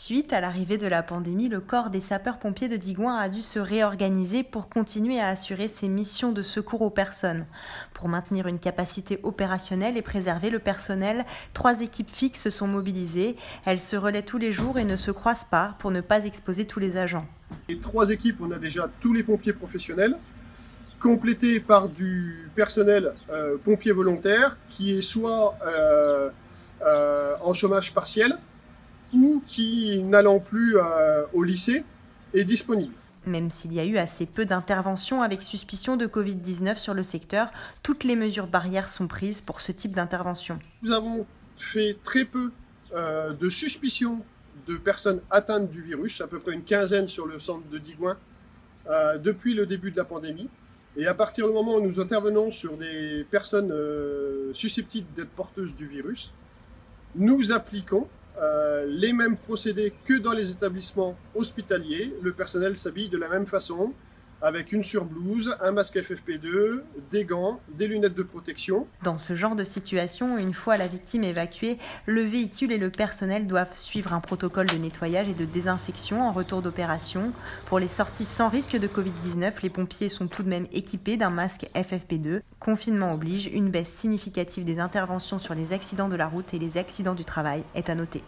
Suite à l'arrivée de la pandémie, le corps des sapeurs-pompiers de Digoin a dû se réorganiser pour continuer à assurer ses missions de secours aux personnes. Pour maintenir une capacité opérationnelle et préserver le personnel, 3 équipes fixes sont mobilisées. Elles se relaient tous les jours et ne se croisent pas pour ne pas exposer tous les agents. Les 3 équipes, on a déjà tous les pompiers professionnels, complétés par du personnel pompier volontaire qui est soit en chômage partiel ou qui, n'allant plus au lycée, est disponible. Même s'il y a eu assez peu d'interventions avec suspicion de Covid-19 sur le secteur, toutes les mesures barrières sont prises pour ce type d'intervention. Nous avons fait très peu de suspicions de personnes atteintes du virus, à peu près une quinzaine sur le centre de Digoin, depuis le début de la pandémie. Et à partir du moment où nous intervenons sur des personnes susceptibles d'être porteuses du virus, nous appliquons les mêmes procédés que dans les établissements hospitaliers. Le personnel s'habille de la même façon, avec une surblouse, un masque FFP2, des gants, des lunettes de protection. Dans ce genre de situation, une fois la victime évacuée, le véhicule et le personnel doivent suivre un protocole de nettoyage et de désinfection en retour d'opération. Pour les sorties sans risque de Covid-19, les pompiers sont tout de même équipés d'un masque FFP2. Confinement oblige, une baisse significative des interventions sur les accidents de la route et les accidents du travail est à noter.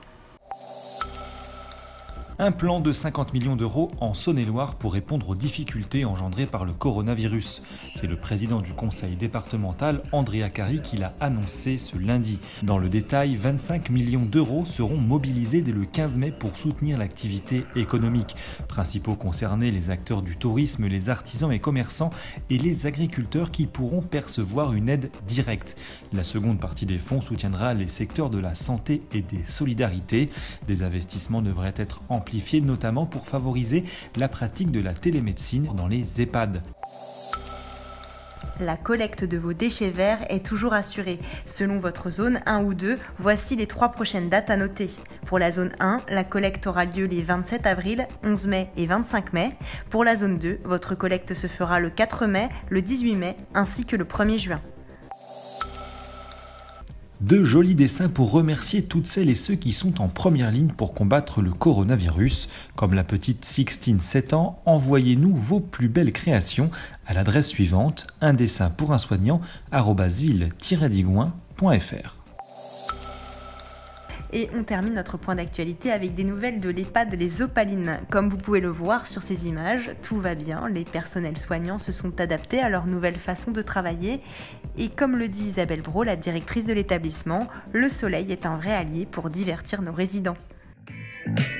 Un plan de 50 millions d'euros en Saône-et-Loire pour répondre aux difficultés engendrées par le coronavirus. C'est le président du conseil départemental, Andrea Cari, qui l'a annoncé ce lundi. Dans le détail, 25 millions d'euros seront mobilisés dès le 15 mai pour soutenir l'activité économique. Principaux concernés, les acteurs du tourisme, les artisans et commerçants et les agriculteurs qui pourront percevoir une aide directe. La seconde partie des fonds soutiendra les secteurs de la santé et des solidarités. Des investissements devraient être amplifiés, notamment pour favoriser la pratique de la télémédecine dans les EHPAD. La collecte de vos déchets verts est toujours assurée. Selon votre zone 1 ou 2, voici les 3 prochaines dates à noter. Pour la zone 1, la collecte aura lieu les 27 avril, 11 mai et 25 mai. Pour la zone 2, votre collecte se fera le 4 mai, le 18 mai ainsi que le 1er juin. De jolis dessins pour remercier toutes celles et ceux qui sont en première ligne pour combattre le coronavirus. Comme la petite Sixtine 7 ans, envoyez-nous vos plus belles créations à l'adresse suivante, un dessin pour un soignant @ville-digoin.fr. Et on termine notre point d'actualité avec des nouvelles de l'EHPAD Les Opalines. Comme vous pouvez le voir sur ces images, tout va bien, les personnels soignants se sont adaptés à leur nouvelle façon de travailler. Et comme le dit Isabelle Brault, la directrice de l'établissement, le soleil est un vrai allié pour divertir nos résidents.